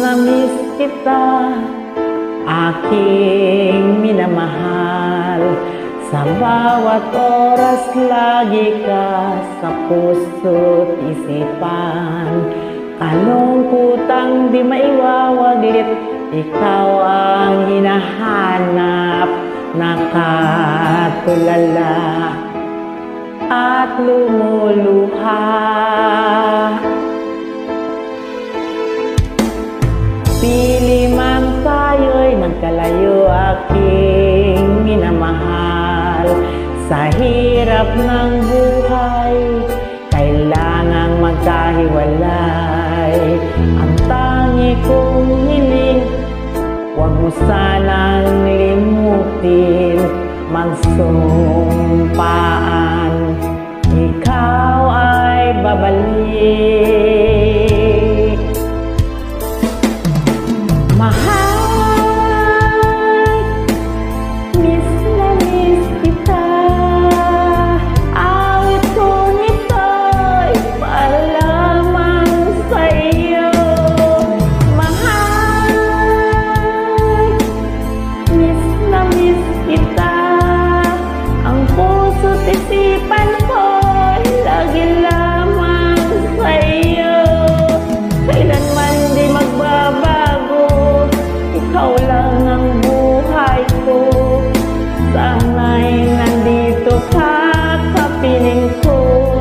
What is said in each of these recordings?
na miss kita, aking minamahal. Sa bawat oras lagi ka sa puso't isipan. Kalungkutang di maiwawaglit, ikaw ang hinahanap. Nakatulala at lumuluha. Pili man tayo'y nagkalayo, aking minamahal. Sa hirap ng buhay, kailangang magkahiwalay. Ang tangi kong hiling, huwag mo sanang limutin. Magsumpaan, ikaw ay babalik. Mahal, miss na miss kita. Awit ko nito'y para lamang sa iyo. Mahal, miss na miss kita. Ang puso't isipan ko'y lagi lamang sa iyo. Kailanman di magbabago, ikaw lang ang buhay ko. Sana'y nandito ka sa piling ko.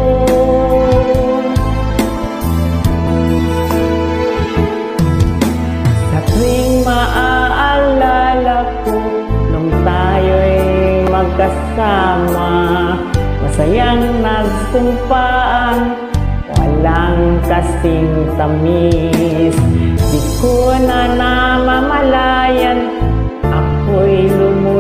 Sa tuwing maaalala ko nung tayo'y magkasama, masayang nagsumpaan, walang kasing tamis. Di ko na namamalayan, ako'y lumulong